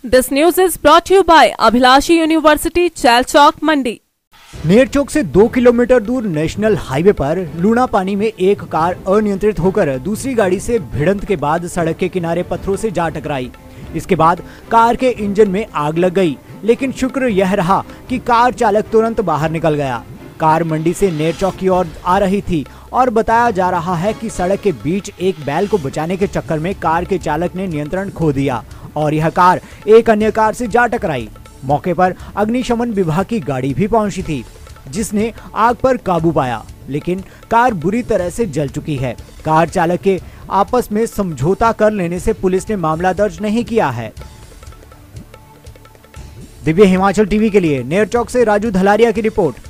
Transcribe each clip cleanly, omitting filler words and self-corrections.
This news is brought to you by Abhilashi University, Chalchok, Mandi. Nerchowk से 2 kilometre दूर national highway पर Luna पानी में एक कार अनियंत्रित होकर दूसरी गाड़ी से भिड़ंत के बाद सड़क के किनारे पत्थरों से जा टकराई। इसके बाद कार के इंजन में आग लग गई, लेकिन शुक्र यह रहा कि कार चालक तुरंत बाहर निकल गया। कार मंडी से नेरचौक की ओर आ रही थी और बताया जा रहा है कि सड़क के बीच एक बैल को बचाने के चक्कर में कार के चालक ने नियंत्रण खो दिया और यह कार एक अन्य कार से जा टकराई। मौके पर अग्निशमन विभाग की गाड़ी भी पहुंची थी, जिसने आग पर काबू पाया, लेकिन कार बुरी तरह से जल चुकी है। कार चालक के आपस में समझौता कर लेने से पुलिस ने मामला दर्ज नहीं किया है। दिव्य हिमाचल टीवी के लिए नेरचौक से राजू धलारिया की रिपोर्ट।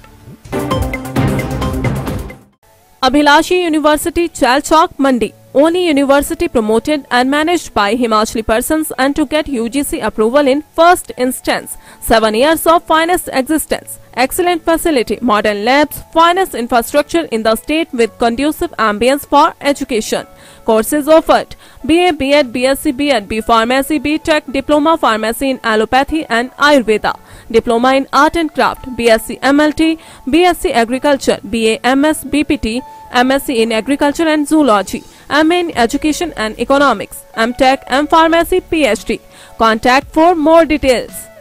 Abhilashi University, Chalchok, Mandi. Only university promoted and managed by Himachali persons and to get UGC approval in first instance. 7 years of finest existence. Excellent facility, modern labs, finest infrastructure in the state with conducive ambience for education. Courses offered: BA, B.Ed, BSc, B.Ed, B Pharmacy, B.Tech, Diploma Pharmacy in Allopathy and Ayurveda. Diploma in Art and Craft, BSc MLT, BSc Agriculture, BA MS BPT, MSc in Agriculture and Zoology, MA in Education and Economics, MTech, M Pharmacy, PhD. Contact for more details.